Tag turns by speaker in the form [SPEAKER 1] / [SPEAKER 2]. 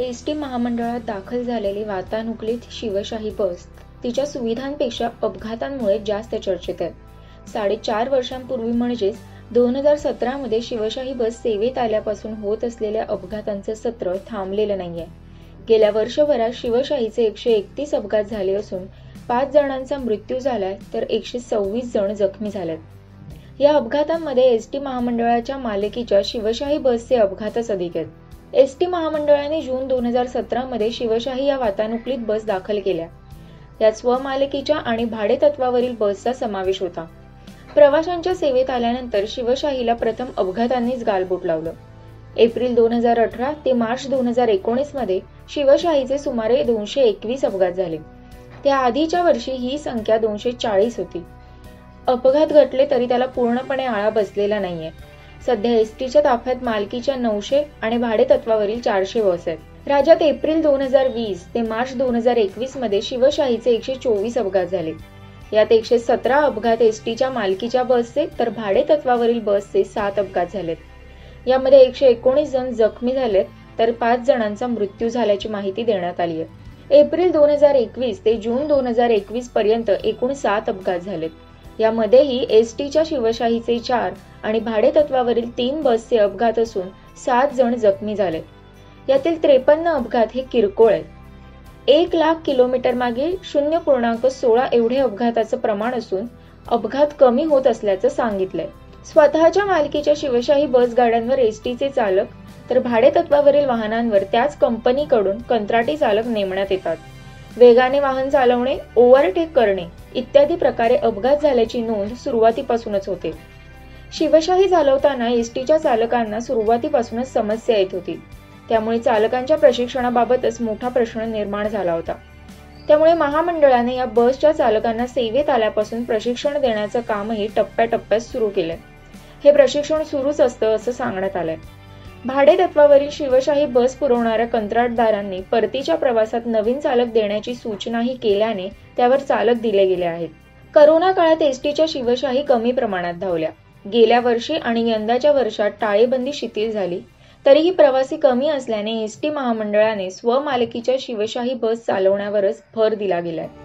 [SPEAKER 1] ST महामंडळात दाखल झालेली वातानुकूलित शिवशाही बस तिच्या सुविधांपेक्षा अपघातांमुळे जास्त चर्चेत आहे. 4.5 वर्षांपूर्वी म्हणजेच 2017 मध्ये शिवशाही बस सेवेत आल्यापासून होत असलेल्या अपघातांचं सत्र थांबलेलं नाहीये. गेल्या वर्षभरात शिवशाहीचे 131 अपघात झाले असून 5 जणांचा मृत्यू झालाय तर 126 जण जखमी झालेत. या अपघातांमध्ये एसटी महामंडळाच्या मालकीच्या शिवशाही बसचे अपघातच अधिक आहेत. एसटी महामंडळाने जून 2017 मध्ये शिवशाही या वातानुकूलित बस दाखल केल्या. यात स्वमालकीच्या आणि भाडेतत्वावरील बसचा समावेश होता. प्रवाशांच्या सेवेत आल्यानंतर शिवशाहीला प्रथम अपघातांनीच गालबोट लावलं. एप्रिल 2018 ते मार्च 2019 मध्ये शिवशाहीचे सुमारे 221 अपघात झाले. त्या आधीच्या वर्षी ही संख्या 240 होती. अपघात घटले तरी त्याला पूर्णपणे आळा बसलेला नाहीये. सध्या एसटीच्या ताफ्यात मालकीच्या 900 आणि भाडेतत्वावरील 400 बस आहेत. राज्यात एप्रिल 2020 ते मार्च 2021 मध्ये शिवशाहीचे 124 अपघात झाले. यात 117 अपघात एसटीच्या मालकीच्या बसचे तर भाडेतत्वावरील बसचे 7 अपघात झालेत. यामध्ये 119 जण जखमी झालेत तर 5 जणांचा मृत्यू झाल्याची माहिती देण्यात आली आहे. एप्रिल 2021 ते जून 2021 पर्यंत एकूण 7 अपघात झालेत. यामध्येही एसटीच्या शिवशाहीचे 4 आणि भाडेतत्वावरील 3 बसचे अपघात असून 7 जण जखमी झालेत. यातील 53 अपघात हे किरकोळ आहेत. 1 लाख किलोमीटर मागे 0.16 एवढे अपघाताचं प्रमाण असून अपघात कमी होत असल्याचं सांगितलंय. स्वतःच्या मालकीच्या शिवशाही बस गाड्यांवर एसटीचे चालक तर भाडेतत्वावरील वाहनांवर त्याच कंपनीकडून कंत्राटी चालक नेमण्यात येतात. वेगाने वाहन चालवणे, ओव्हरटेक करणे इत्यादी प्रकारे अपघात झाल्याची नोंद सुरुवातीपासूनच होते. शिवशाही चालवताना एसटीच्या चालकांना सुरुवातीपासूनच समस्या येत होती. त्यामुळे चालकांच्या प्रशिक्षणाबाबतच मोठा प्रश्न निर्माण झाला होता. त्यामुळे महामंडळाने या बसच्या चालकांना सेवेत आल्यापासून प्रशिक्षण देण्याचं कामही टप्प्याटप्प्यात सुरू केलंय. हे प्रशिक्षण सुरूच असतं असं सांगण्यात आलंय. भाडेतत्वावरील शिवशाही बस पुरवणाऱ्या कंत्राटदारांनी परतीच्या प्रवासात नवीन चालक देण्याची सूचनाही केल्याने त्यावर चालक दिले गेले आहेत. करोना काळात एसटीच्या शिवशाही कमी प्रमाणात धावल्या. गेल्या वर्षी आणि यंदाच्या वर्षात टाळेबंदी शिथिल झाली तरीही प्रवासी कमी असल्याने एसटी महामंडळाने स्वमालकीच्या शिवशाही बस चालवण्यावरच भर दिला गेलाय.